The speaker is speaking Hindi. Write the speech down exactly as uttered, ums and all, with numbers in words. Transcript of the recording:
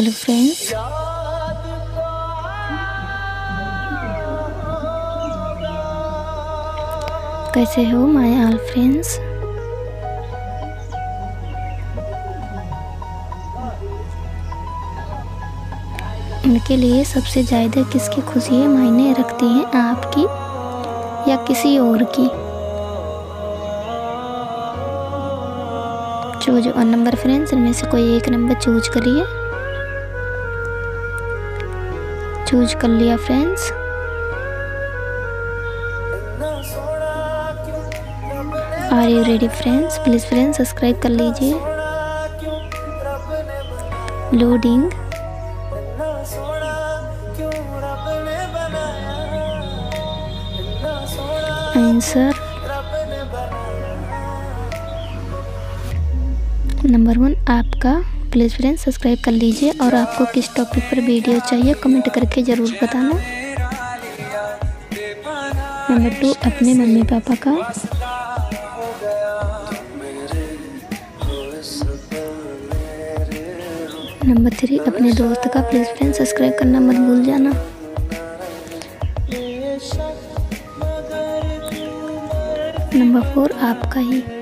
हेलो फ्रेंड्स, कैसे हो माय ऑल फ्रेंड्स। उनके लिए सबसे ज़्यादा किसकी खुशी मायने रखती हैं, आपकी या किसी और की। चूज वन नंबर फ्रेंड्स, इनमें से कोई एक नंबर चूज करिए। चूज कर लिया friends. Are you ready friends? Please friends subscribe कर लीजिए। लोडिंग। आंसर नंबर वन आपका। प्लीज़ फ्रेंड्स सब्सक्राइब कर लीजिए। और आपको किस टॉपिक पर वीडियो चाहिए कमेंट करके ज़रूर बताना। नंबर टू अपने मम्मी पापा का। नंबर थ्री अपने दोस्त का। प्लीज़ फ्रेंड्स सब्सक्राइब करना मत भूल जाना। नंबर फोर आपका ही।